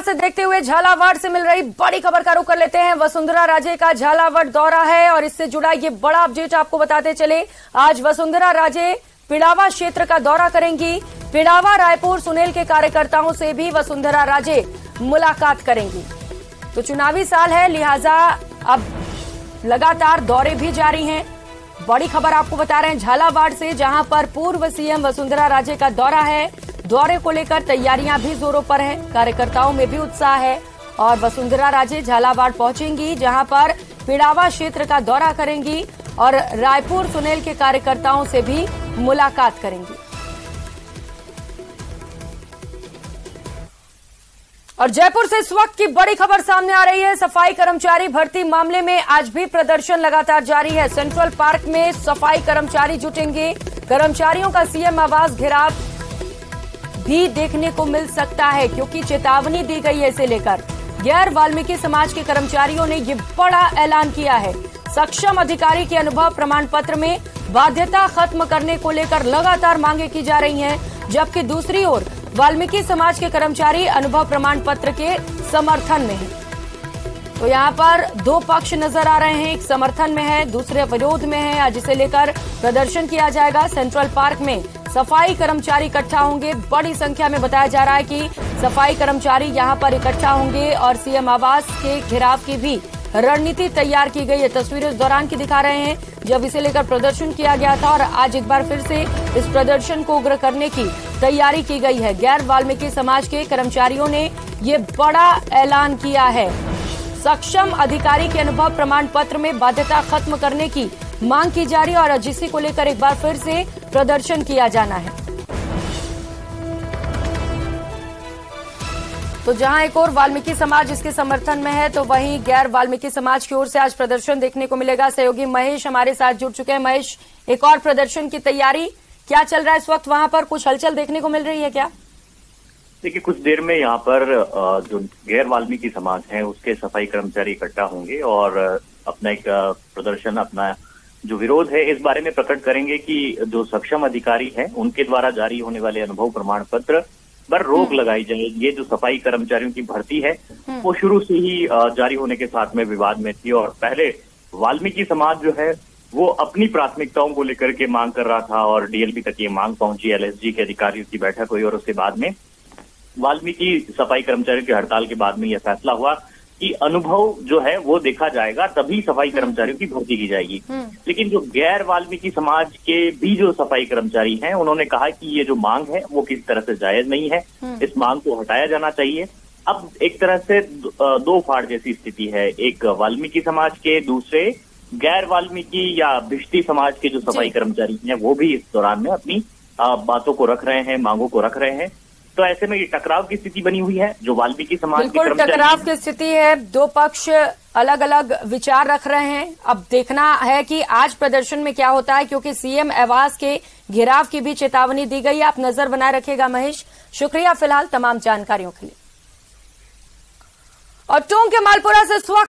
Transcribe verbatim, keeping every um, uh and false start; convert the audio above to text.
से देखते हुए झालावाड़ से मिल रही बड़ी खबर का रुख कर लेते हैं। वसुंधरा राजे का झालावाड़ दौरा है और इससे जुड़ा ये बड़ा अपडेट आपको बताते चले। आज वसुंधरा राजे पिड़ावा क्षेत्र का दौरा करेंगी। पिड़ावा रायपुर सुनेल के कार्यकर्ताओं से भी वसुंधरा राजे मुलाकात करेंगी। तो चुनावी साल है, लिहाजा अब लगातार दौरे भी जारी हैं। बड़ी खबर आपको बता रहे हैं झालावाड़ से, जहां पर पूर्व सीएम वसुंधरा राजे का दौरा है। दौरे को लेकर तैयारियां भी जोरों पर हैं, कार्यकर्ताओं में भी उत्साह है और वसुंधरा राजे झालावाड़ पहुंचेंगी, जहां पर पिड़ावा क्षेत्र का दौरा करेंगी और रायपुर सुनेल के कार्यकर्ताओं से भी मुलाकात करेंगी। और जयपुर से इस वक्त की बड़ी खबर सामने आ रही है। सफाई कर्मचारी भर्ती मामले में आज भी प्रदर्शन लगातार जारी है। सेंट्रल पार्क में सफाई कर्मचारी जुटेंगे। कर्मचारियों का सीएम आवास घेराव भी देखने को मिल सकता है, क्योंकि चेतावनी दी गई है इसे लेकर। गैर वाल्मीकि समाज के कर्मचारियों ने ये बड़ा ऐलान किया है। सक्षम अधिकारी के अनुभव प्रमाण पत्र में बाध्यता खत्म करने को लेकर लगातार मांगे की जा रही हैं, जबकि दूसरी ओर वाल्मीकि समाज के कर्मचारी अनुभव प्रमाण पत्र के समर्थन में हैं। तो यहाँ पर दो पक्ष नजर आ रहे हैं, एक समर्थन में है, दूसरे विरोध में है। आज इसे लेकर प्रदर्शन किया जाएगा। सेंट्रल पार्क में सफाई कर्मचारी इकट्ठा होंगे। बड़ी संख्या में बताया जा रहा है कि सफाई कर्मचारी यहाँ पर इकट्ठा होंगे और सीएम आवास के घेराव की भी रणनीति तैयार की गई है। तस्वीरें इस दौरान की दिखा रहे हैं, जब इसे लेकर प्रदर्शन किया गया था और आज एक बार फिर से इस प्रदर्शन को उग्र करने की तैयारी की गई है। गैर वाल्मीकि समाज के कर्मचारियों ने ये बड़ा ऐलान किया है। सक्षम अधिकारी के अनुभव प्रमाण पत्र में बाध्यता खत्म करने की मांग की जा रही है और जिसी को लेकर एक बार फिर से प्रदर्शन किया जाना है। तो जहां एक और वाल्मीकि समाज इसके समर्थन में है, तो वहीं गैर वाल्मीकि समाज की ओर से आज प्रदर्शन देखने को मिलेगा। सहयोगी महेश हमारे साथ जुड़ चुके हैं। महेश, एक और प्रदर्शन की तैयारी क्या चल रहा है इस वक्त? वहां पर कुछ हलचल देखने को मिल रही है क्या? देखिए, कुछ देर में यहाँ पर जो गैर वाल्मीकि समाज है उसके सफाई कर्मचारी इकट्ठा होंगे और अपना एक प्रदर्शन, अपना जो विरोध है इस बारे में प्रकट करेंगे कि जो सक्षम अधिकारी हैं उनके द्वारा जारी होने वाले अनुभव प्रमाण पत्र पर रोक लगाई जाए। ये जो सफाई कर्मचारियों की भर्ती है वो शुरू से ही जारी होने के साथ में विवाद में थी और पहले वाल्मीकि समाज जो है वो अपनी प्राथमिकताओं को लेकर के मांग कर रहा था और डीएलपी तक ये मांग पहुंची। एलएसजी के अधिकारियों की बैठक हुई और उसके बाद में वाल्मीकि सफाई कर्मचारियों की हड़ताल के बाद में यह फैसला हुआ कि अनुभव जो है वो देखा जाएगा, तभी सफाई कर्मचारियों की भर्ती की जाएगी। लेकिन जो गैर वाल्मीकि समाज के भी जो सफाई कर्मचारी हैं उन्होंने कहा कि ये जो मांग है वो किसी तरह से जायज नहीं है, इस मांग को हटाया जाना चाहिए। अब एक तरह से दो फाड़ जैसी स्थिति है, एक वाल्मीकि समाज के, दूसरे गैर वाल्मीकि या भिष्टी समाज के जो सफाई कर्मचारी हैं वो भी इस दौरान में अपनी बातों को रख रहे हैं, मांगों को रख रहे हैं। तो ऐसे में ये टकराव की स्थिति बनी हुई है। जो वाल्मीकि समाज के बिल्कुल टकराव की स्थिति है, दो पक्ष अलग अलग विचार रख रहे हैं। अब देखना है कि आज प्रदर्शन में क्या होता है, क्योंकि सीएम आवास के घेराव की भी चेतावनी दी गई है। आप नजर बनाए रखिएगा। महेश, शुक्रिया फिलहाल तमाम जानकारियों के लिए। और टोंक के मालपुरा से